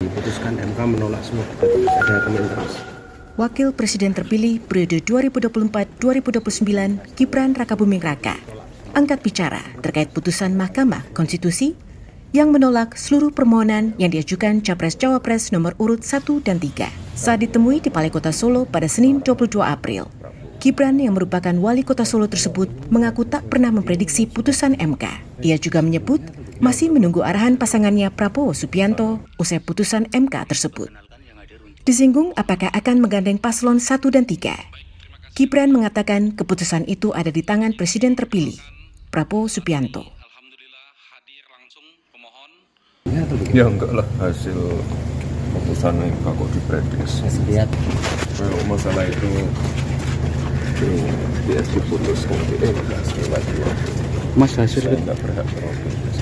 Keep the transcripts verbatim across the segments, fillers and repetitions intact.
Diputuskan M K menolak semua gugatan. Ada komentar. Wakil Presiden terpilih periode dua ribu dua puluh empat sampai dua ribu dua puluh sembilan, Gibran Rakabuming Raka, angkat bicara terkait putusan Mahkamah Konstitusi yang menolak seluruh permohonan yang diajukan Capres-Cawapres nomor urut satu dan tiga. Saat ditemui di Balai Kota Solo pada Senin dua puluh dua April, Gibran yang merupakan wali kota Solo tersebut mengaku tak pernah memprediksi putusan M K. Ia juga menyebut masih menunggu arahan pasangannya Prabowo Subianto usai putusan M K tersebut. Disinggung apakah akan menggandeng paslon satu dan tiga. Gibran mengatakan keputusan itu ada di tangan Presiden terpilih, Prabowo Subianto. Ya enggak lah, hasil keputusan yang kok diprediksi. Lihat Kalau masalah itu dia diputuskan di M K sekali lagi. Mas hasil Saya nggak berhak beropini.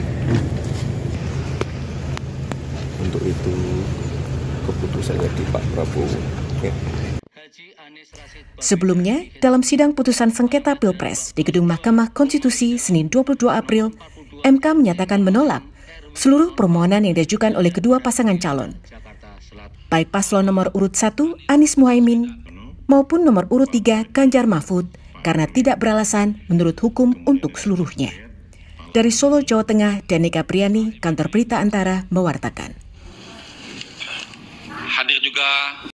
Untuk itu keputusannya di Pak Prabowo. Ya. Sebelumnya, dalam sidang putusan sengketa Pilpres di Gedung Mahkamah Konstitusi Senin dua puluh dua April, M K menyatakan menolak seluruh permohonan yang diajukan oleh kedua pasangan calon, baik paslon nomor urut satu Anies Muhaimin maupun nomor urut tiga Ganjar Mahfud, karena tidak beralasan menurut hukum untuk seluruhnya. Dari Solo, Jawa Tengah, Danika Priani, Kantor Berita Antara, mewartakan. Hadir juga